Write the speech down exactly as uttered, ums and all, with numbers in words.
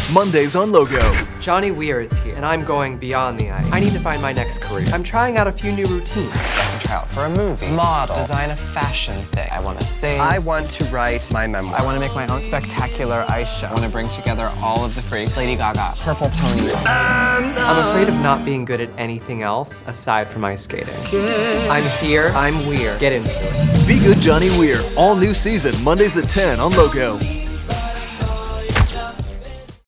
Mondays on Logo. Johnny Weir is here, and I'm going beyond the ice. I need to find my next career. I'm trying out a few new routines. I can try out for a movie, model, design a fashion thing. I want to sing. I want to write my memoir. I want to make my own spectacular ice show. I want to bring together all of the freaks. Lady Gaga, purple ponies. I'm afraid of not being good at anything else aside from ice skating. I'm here, I'm Weir. Get into it. Be Good Johnny Weir, all new season, Mondays at ten on Logo.